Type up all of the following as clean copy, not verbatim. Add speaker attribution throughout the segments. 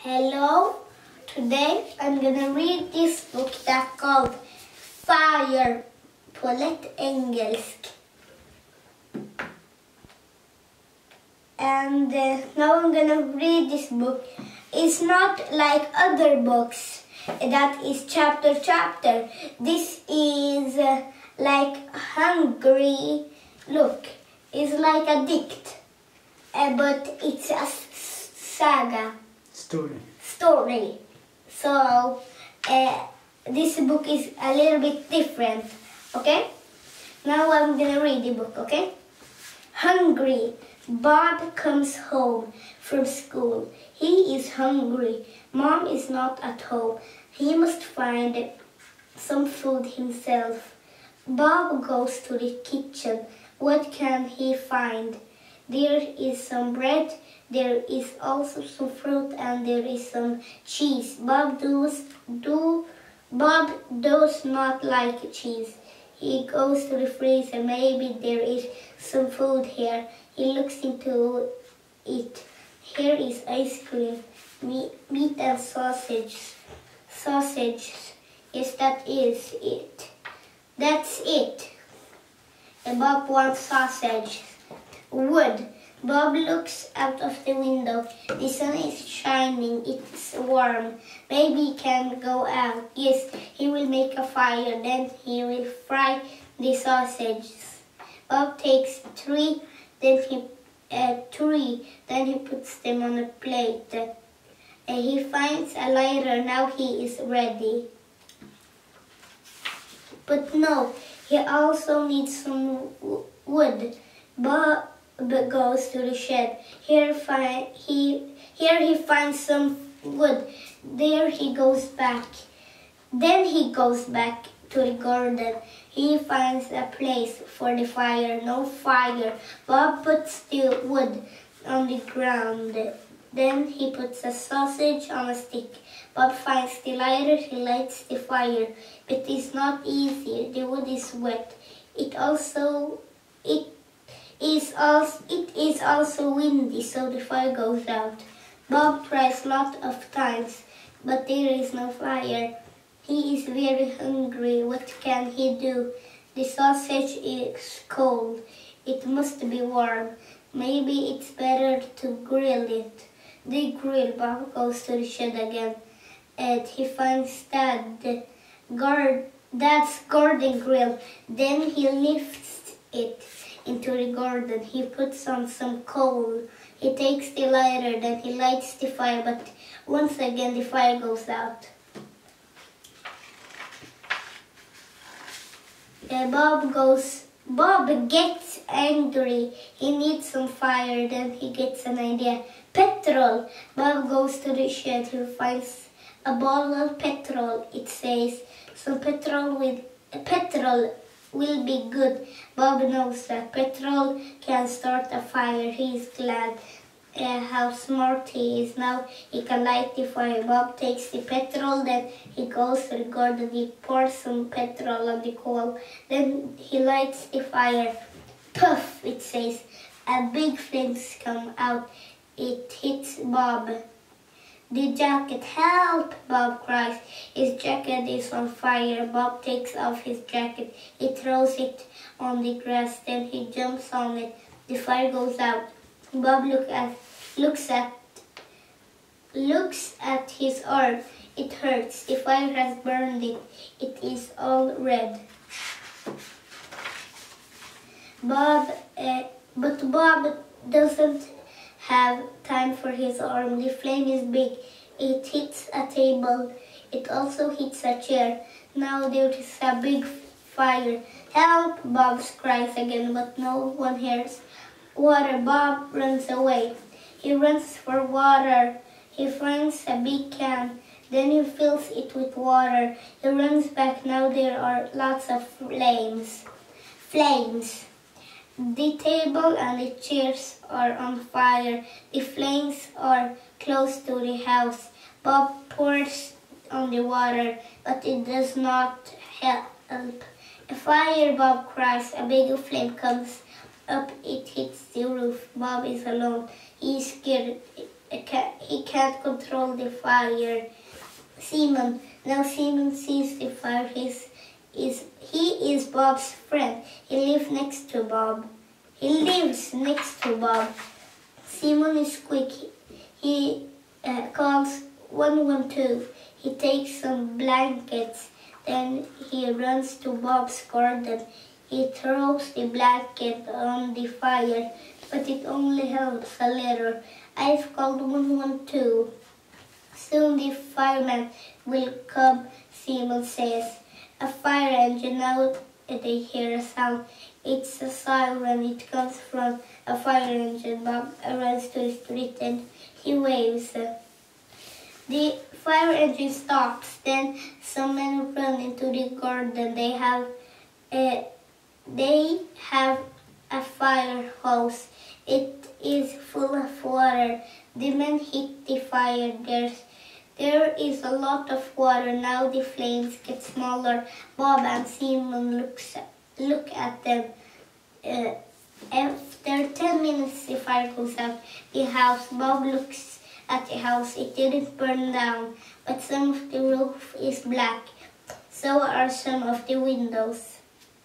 Speaker 1: Hello, today I'm gonna read this book that's called Fire på engelsk. And now I'm gonna read this book. It's not like other books that is chapter. This is like hungry. Look, it's like a dict, but it's a saga. Story. So this book is a little bit different. Okay? Now I'm gonna read the book. Okay? Hungry. Bob comes home from school. He is hungry. Mom is not at home. He must find some food himself. Bob goes to the kitchen. What can he find? There is some bread. There is also some fruit and there is some cheese. Bob does not like cheese. He goes to the freezer. Maybe there is some food here. He looks into it. Here is ice cream, meat and sausage. Yes, that is it. That's it. And Bob wants sausage. Wood. Bob looks out of the window. The sun is shining. It's warm. Maybe he can go out. Yes, he will make a fire. Then he will fry the sausages. Bob takes three. Then he puts them on a plate. He finds a lighter. Now he is ready. But no, he also needs some wood. Bob goes to the shed. Here he finds some wood. There he goes back. Then he goes back to the garden. He finds a place for the fire. No fire. Bob puts the wood on the ground. Then he puts a sausage on a stick. Bob finds the lighter. He lights the fire. But it's not easy. The wood is wet. It is also windy, so the fire goes out. Bob tries lots of times, but there is no fire. He is very hungry. What can he do? The sausage is cold. It must be warm. Maybe it's better to grill it. They grill. Bob goes to the shed again, and he finds Dad's garden grill. Then he lifts it into the garden. He puts on some coal. He takes the lighter. Then he lights the fire, but once again the fire goes out. Bob gets angry. He needs some fire. Then he gets an idea. Petrol. Bob goes to the shed. He finds a bottle of petrol. It says some petrol will be good. Bob knows that petrol can start a fire. He is glad how smart he is. Now he can light the fire. Bob takes the petrol. Then he goes to the garden. He pours some petrol on the coal. Then he lights the fire. Puff, it says. A big flames come out. It hits Bob. The jacket, help! Bob cries. His jacket is on fire. Bob takes off his jacket. He throws it on the grass. Then he jumps on it. The fire goes out. Bob looks at his arm. It hurts. The fire has burned it. It is all red. But Bob doesn't have time for his arm. The flame is big. It hits a table. It also hits a chair. Now there is a big fire. Help! Bob cries again, but no one hears. Water. Bob runs away. He runs for water. He finds a big can. Then he fills it with water. He runs back. Now there are lots of flames. The table and the chairs are on fire. The flames are close to the house. Bob pours on the water, but it does not help. A fire, Bob cries. A big flame comes up. It hits the roof. Bob is alone. He is scared. he can't control the fire. Now Simon sees the fire. He is Bob's friend. He lives next to Bob. Simon is quick. He calls 112. He takes some blankets. Then he runs to Bob's garden. He throws the blanket on the fire, but it only helps a little. I've called 112. Soon the fireman will come, Simon says. A fire engine. Now they hear a sound. It's a siren. It comes from a fire engine. Bob runs to the street and he waves. The fire engine stops. Then some men run into the garden. They have a fire hose. It is full of water. The men hit the fire. There is a lot of water. Now the flames get smaller. Bob and Simon look at them. After 10 minutes, the fire goes out the house. Bob looks at the house. It didn't burn down, but some of the roof is black. So are some of the windows.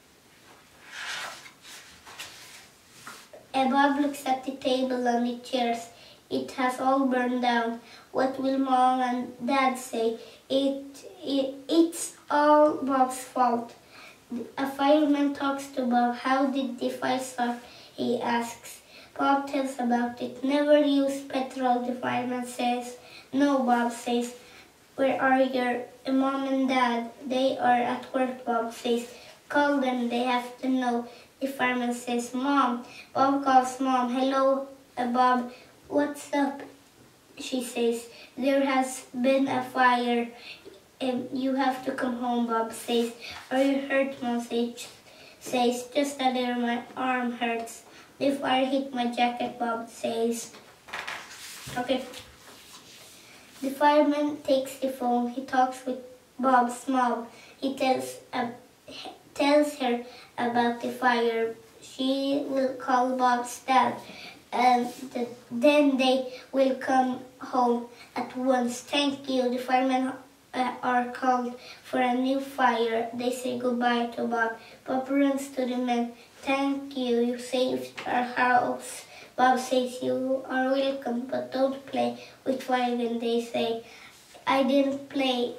Speaker 1: Bob looks at the table and the chairs. It has all burned down. What will Mom and Dad say? It's all Bob's fault. A fireman talks to Bob. How did the fire start? He asks. Bob tells about it. Never use petrol, the fireman says. No, Bob says. Where are your Mom and Dad? They are at work, Bob says. Call them, they have to know. The fireman says, Mom. Bob calls Mom. Hello, Bob. What's up? She says. There has been a fire. You have to come home, Bob says. Are you hurt, Mom says. Just a little, my arm hurts. The fire hit my jacket, Bob says. Okay. The fireman takes the phone. He talks with Bob's mom. He tells her about the fire. She will call Bob's dad. And then they will come home at once. Thank you. The firemen are called for a new fire. They say goodbye to Bob. Bob runs to the men. Thank you. You saved our house. Bob says you are welcome, but don't play with fire. And they say, I didn't play.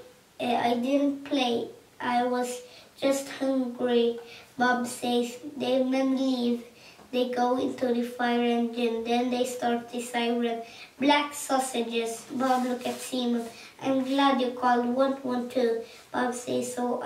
Speaker 1: I was just hungry. Bob says the men leave. They go into the fire engine. Then they start the siren. Black sausages. Bob looks at Simon. I'm glad you called 112. Bob says, so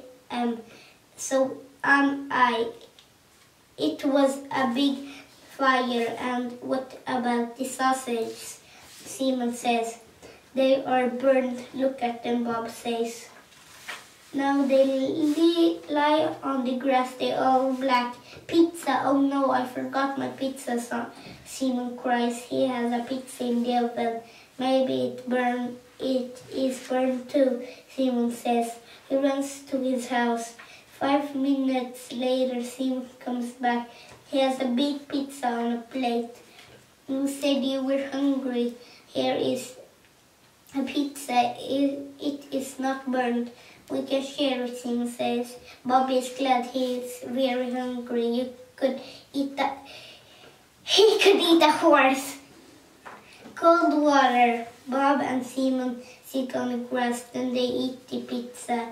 Speaker 1: am I. It was a big fire. And what about the sausages? Simon says. They are burned. Look at them, Bob says. Now they lie on the grass. They all black. Pizza. Oh no, I forgot my pizza. Simon cries. He has a pizza in the oven. Maybe it is burned too, Simon says. He runs to his house. 5 minutes later, Simon comes back. He has a big pizza on a plate. You said you were hungry. Here is a pizza. It is not burned. We can share it, Simon says. Bobby is glad. He is very hungry. He could eat a horse. Cold water. Bob and Simon sit on the grass. Then they eat the pizza.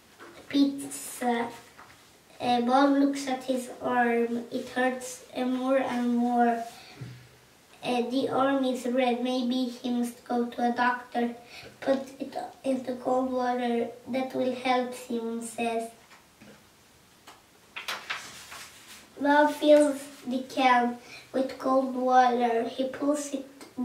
Speaker 1: Bob looks at his arm. It hurts more and more. The arm is red. Maybe he must go to a doctor. Put it into cold water. That will help, Simon says. Bob fills the can with cold water. He puts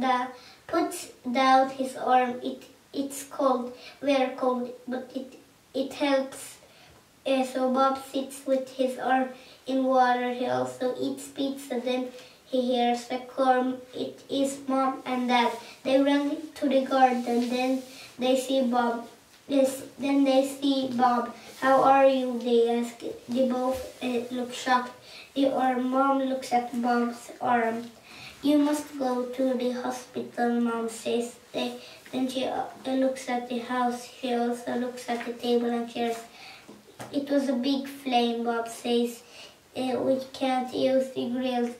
Speaker 1: down his arm. It's cold, very cold, but it helps. So Bob sits with his arm in water. He also eats pizza. Then he hears a call. It is Mom and Dad. They run to the garden. Then they see Bob. Then they see Bob. How are you? They ask. They both look shocked. Mom looks at Bob's arm. You must go to the hospital, Mom says. Then she looks at the house. She also looks at the table and chairs. It was a big flame, Bob says. We can't use the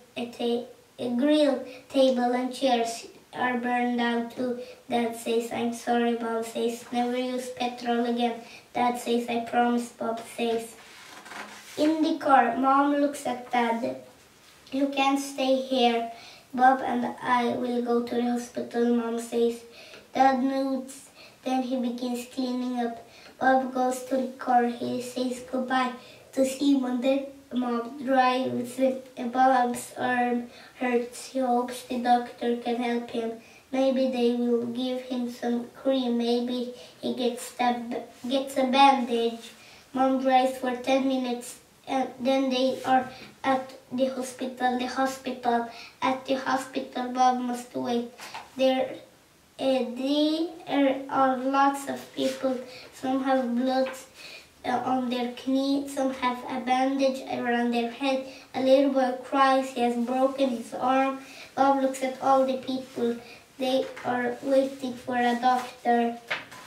Speaker 1: grill table and chairs are burned down too. Dad says, I'm sorry, Bob says. Never use petrol again. Dad says, I promise, Bob says. In the car, Mom looks at Dad. You can't stay here. Bob and I will go to the hospital, Mom says. Dad nods. Then he begins cleaning up. Bob goes to the car. He says goodbye to Simon. Then Mom drives. Bob's arm hurts. He hopes the doctor can help him. Maybe they will give him some cream. Maybe he gets a bandage. Mom drives for 10 minutes. And then they are at the hospital. At the hospital, Bob must wait. There are lots of people. Some have blood on their knee. Some have a bandage around their head. A little boy cries. He has broken his arm. Bob looks at all the people. They are waiting for a doctor.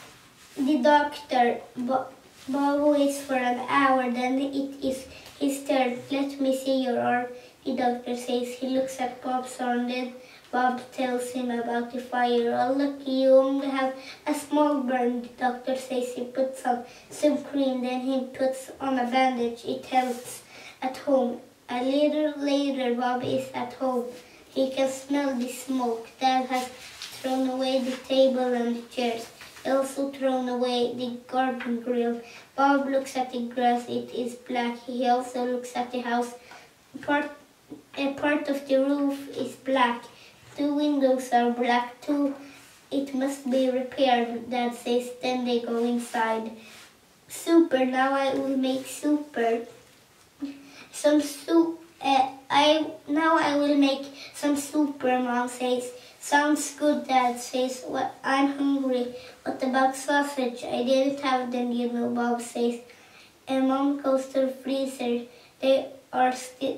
Speaker 1: Bob waits for an hour. Then it is his turn. Let me see your arm, the doctor says. He looks at Bob's arm. Then Bob tells him about the fire. Oh, look, you only have a small burn, the doctor says. He puts on some cream. Then he puts on a bandage. It helps at home. A little later, Bob is at home. He can smell the smoke. Dad has thrown away the table and the chairs. He also thrown away the garden grill. Bob looks at the grass. It is black. He also looks at the house. A part of the roof is black. The windows are black too. It must be repaired, Dad says. Then they go inside. Super. Now I will make super. Some soup. Now I will make some super, Mom says. Sounds good, Dad says. Well, I'm hungry. What about sausage? I didn't have them, you know, Bob says. And Mom goes to the freezer. There are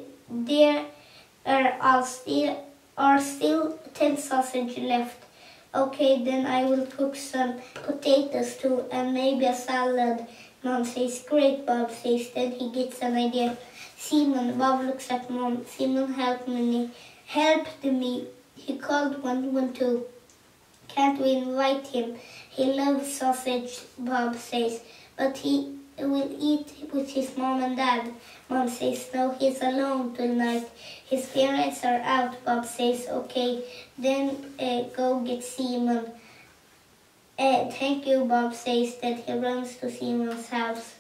Speaker 1: still 10 sausage left. Okay, then I will cook some potatoes too and maybe a salad. Mom says, great, Bob says. Then he gets an idea. Simon, Bob looks at Mom. Simon helped me. He called 112. Can't we invite him? He loves sausage, Bob says. But he will eat with his mom and dad. Mom says, no, he's alone tonight. His parents are out, Bob says. Okay, then go get Simon. Thank you, Bob says. That he runs to Simon's house.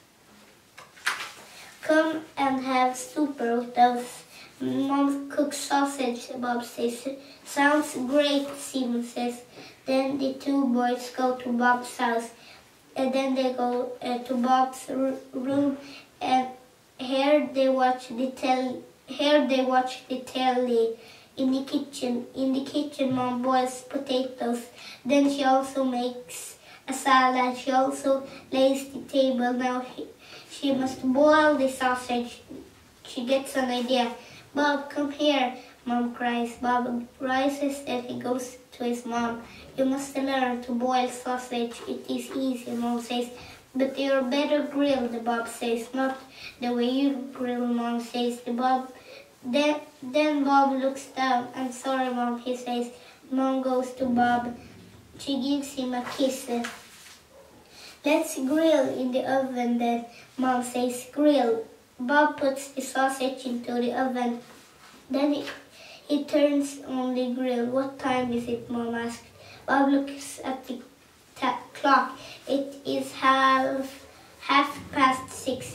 Speaker 1: Come and have super with us. Mom cooks sausage, Bob says. Sounds great, Simon says. Then the two boys go to Bob's house. And then they go to Bob's room, and here they watch the telly. In the kitchen, Mom boils potatoes. Then she also makes a salad. She also lays the table. Now she must boil the sausage. She gets an idea. Bob, come here, Mom cries. Bob rises and he goes to his mom. You must learn to boil sausage. It is easy, Mom says. But you're better grilled, Bob says. Not the way you grill, Mom says. Then Bob looks down. I'm sorry, Mom, he says. Mom goes to Bob. She gives him a kiss. Let's grill in the oven then, Mom says. Grill. Bob puts the sausage into the oven. Then he turns on the grill. What time is it, Mom asked. Bob looks at the clock. It is half past 6.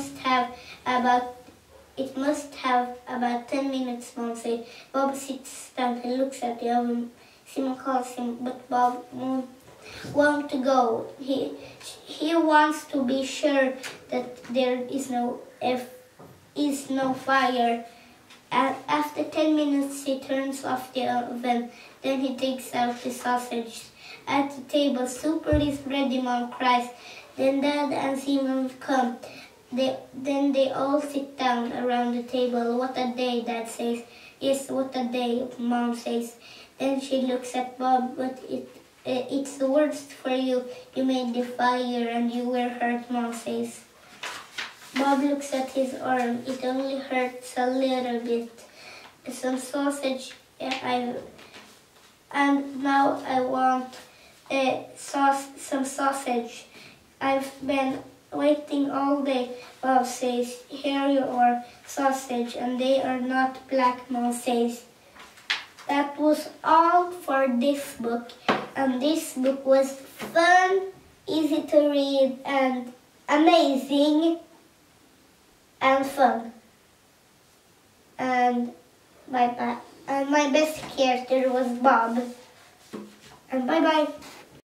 Speaker 1: It must have about 10 minutes, Mom said. Bob sits down and looks at the oven. Simon calls him, but Bob won't want to go. He wants to be sure that there is no fire. And after 10 minutes, he turns off the oven. Then he takes out the sausage. At the table, super is ready, Mom cries. Then Dad and Simon come. Then they all sit down around the table. What a day, Dad says. Yes, what a day, Mom says. Then she looks at Bob, but it's the worst for you. You made the fire and you were hurt, Mom says. Bob looks at his arm. It only hurts a little bit. Some sausage. And now I want some sausage. I've been waiting all day, Bob says. Here you are, sausage, and they are not black, Mom says. That was all for this book, and this book was fun, easy to read, and amazing, and fun. And bye-bye. And my best character was Bob. And bye-bye.